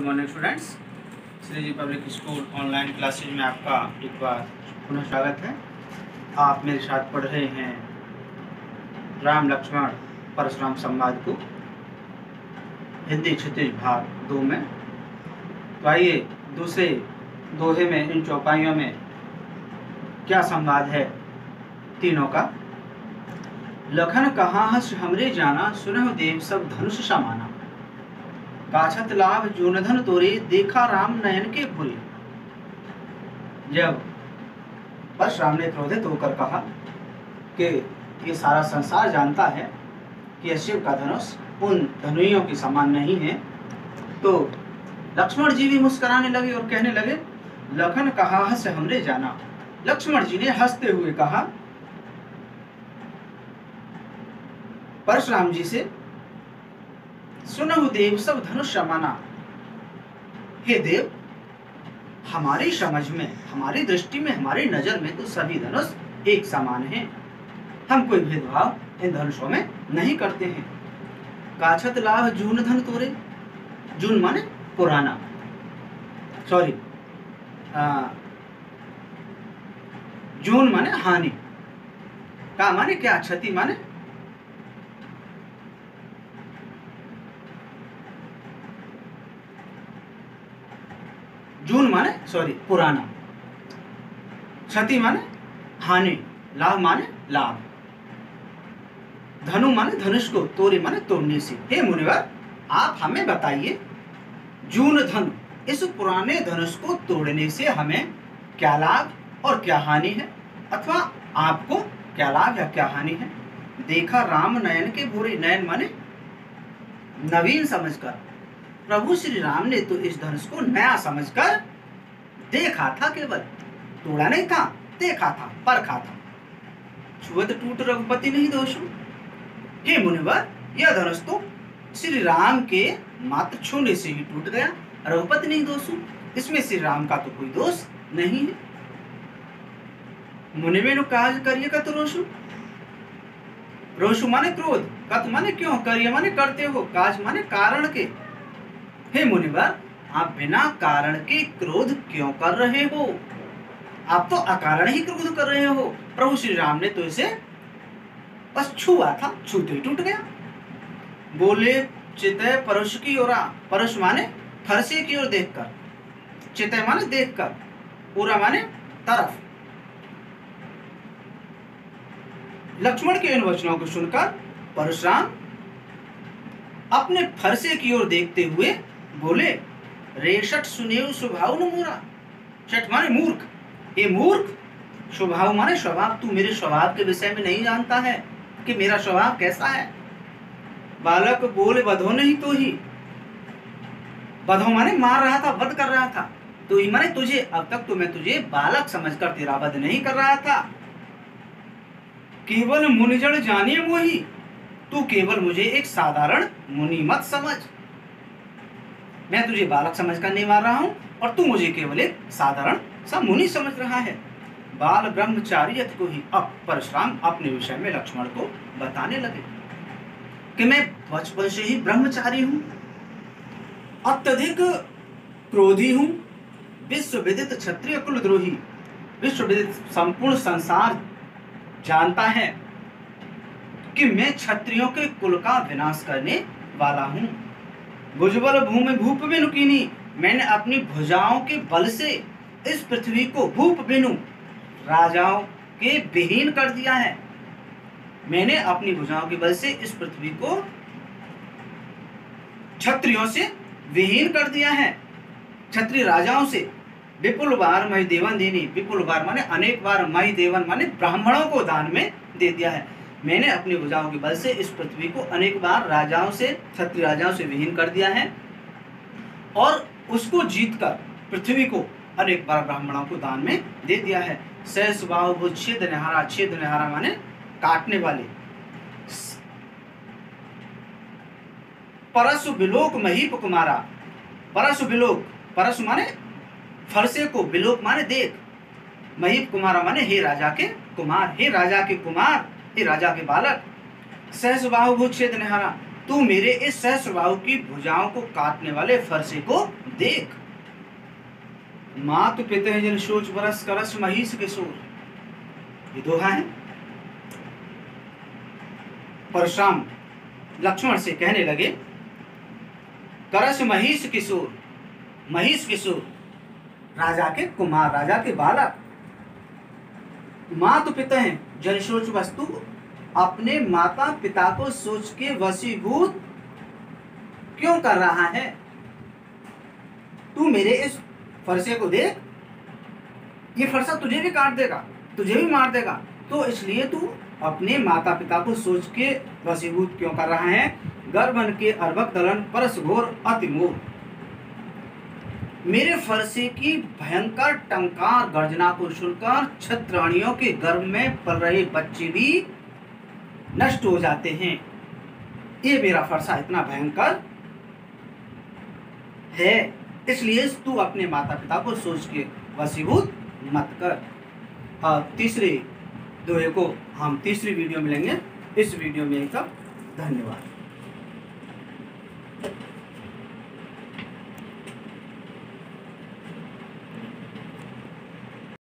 Good morning students. Shri ji public school online classes में आपका एक बार पुनः स्वागत है। आप मेरे साथ पढ़ रहे हैं राम लक्ष्मण परशुराम संवाद को हिंदी क्षितिज भाग 2 में। तो आइए दूसरे दोहे में इन चौपाइयों में क्या संवाद है तीनों का। लखन कहाँ हस हमरे जाना, सुनहु देव सब धनुष समाना। काछत लाभ जूनधन तोरे, देखा राम नयन के भूरे। जब परशुराम ने क्रोधित होकर कहा कि ये सारा संसार जानता है कि शिव का धनुष उन धनुइयों के समान नहीं है, तो लक्ष्मण जी भी मुस्कुराने लगे और कहने लगे, लखन कहा हस हमरे जाना। लक्ष्मण जी ने हंसते हुए कहा परशुराम जी से, सुनहु देव सब धनुष समाना। हे देव, हमारी समझ में, हमारी दृष्टि में, हमारी नजर में तो सभी धनुष एक समान हैं। हम कोई भेदभाव इन धनुषों में नहीं करते हैं। काछत लाभ जून धन तोरे। जून माने पुराना, सॉरी जून माने हानि, का माने क्या, क्षति माने जून माने सॉरी पुराना, क्षति माने हानि, लाभ माने लाभ, धनु माने धनुष को, तोरे माने तोड़ने से। हे मुनिवर, आप हमें बताइए, जून धनु, इस पुराने धनुष को तोड़ने से हमें क्या लाभ और क्या हानि है, अथवा आपको क्या लाभ या क्या हानि है। देखा राम नयन के भूरे। नयन माने नवीन समझकर। प्रभु श्री राम ने तो इस धनुष को नया समझकर देखा था, केवल तोड़ा नहीं था, देखा था, परखा था। छुअत टूट रघुपति नहीं दोषु। हे मुनिवर, यह धनुष तो श्री राम के मात्र छूने से ही टूट गया, रघुपति नहीं दोषु। इसमें श्री राम का तो कोई दोष नहीं है। मुनिवेनु काज करिए कत रोषु। रोषु माने क्रोध, कत माने क्यों, करिए माने करते हो, काज माने कारण के। हे मुनिवर, आप बिना कारण के क्रोध क्यों कर रहे हो? आप तो अकारण ही क्रोध कर रहे हो। प्रभु श्री राम ने तो इसे बस छुआ था, छूते ही टूट गया। बोले चितय परुष की ओरा। परुष माने फरसे की ओर देखकर, चितय माने देखकर, ओरा माने तरफ। लक्ष्मण के इन वचनों को सुनकर परशुराम अपने फरसे की ओर देखते हुए बोले, रेशट सुनेऊ स्वभाव न मोरा। शठ माने मूर्ख। ये मूर्ख, स्वभाव माने स्वभाव। तू मेरे स्वभाव के विषय में नहीं जानता है कि मेरा स्वभाव कैसा है। बालक बोले बधो नहीं तो ही। बधो माने मार रहा था, वध कर रहा था। तो ही माने तुझे, अब तक तो मैं तुझे बालक समझकर तेरा वध नहीं कर रहा था। केवल मुनिजन जाने मोही। तू केवल मुझे एक साधारण मुनि मत समझ। मैं तुझे बालक समझकर नहीं मार रहा हूं और तू मुझे केवल एक साधारण सा मुनि समझ रहा है। बाल ब्रह्मचारी को ही। अब परशुराम अपने विषय में लक्ष्मण को बताने लगे कि मैं बचपन से ही ब्रह्मचारी हूं, अत्यधिक क्रोधी हूं, विश्व विदित क्षत्रिय कुलद्रोही। विश्व विदित संपूर्ण संसार जानता है कि मैं क्षत्रियों के कुल का विनाश करने वाला हूं। भुजबल भूमि भूप बिनु कीनी। मैंने अपनी भुजाओं के बल से इस पृथ्वी को, भूप बिनु, राजाओं के विहीन कर दिया है। मैंने अपनी भुजाओं के बल से इस पृथ्वी को क्षत्रियों से विहीन कर दिया है, क्षत्रिय राजाओं से। विपुल बार मही देवन देनी। विपुल बार माने अनेक बार, मही देवन माने ब्राह्मणों को दान में दे दिया है। मैंने अपनी भुजाओं के बल से इस पृथ्वी को अनेक बार राजाओं से, क्षत्रिय राजाओं से विहीन कर दिया है, और उसको जीतकर पृथ्वी को अनेक बार ब्राह्मणों को दान में दे दिया है। सहस बाहु छेद निहारा। छेद निहारा माने काटने वाले। परसु बिलोक महीप कुमारा। परसु बिलोक, परसु माने फरसे को, बिलोक माने देख, महीप कुमारा माने हे राजा के कुमार। हे राजा के कुमार, हे राजा के बालक। सहस बाहु छेद निहारा। तू मेरे इस सहस्रबाहु की भुजाओं को काटने वाले फरसे को देख। मातु पिता जन सोच बरस करस महिष के सोर, ये दोहा है। परशुराम लक्ष्मण से कहने लगे, करस महिष किशोर, महिष किशोर राजा के कुमार, राजा के बालक। मातु पिता हैं जन सोच वस्तु, अपने माता पिता को सोच के वशीभूत क्यों कर रहा है? तू मेरे इस फरसे को देख, ये फरसा तुझे भी काट देगा, तुझे भी मार देगा, तो इसलिए तू अपने माता पिता को सोच के वशीभूत क्यों कर रहा है? गर्भन के अर्भक दलन परस घोर अति मोह, मेरे फरसे की भयंकर टंकार गर्जना को सुनकर क्षत्राणियों के गर्भ में पल रहे बच्चे भी नष्ट हो जाते हैं। ये मेरा फरसा इतना भयंकर है, इसलिए तू अपने माता पिता को सोच के वशीभूत मत कर। और तीसरे दोहे को हम तीसरी वीडियो में लेंगे। इस वीडियो में तक धन्यवाद।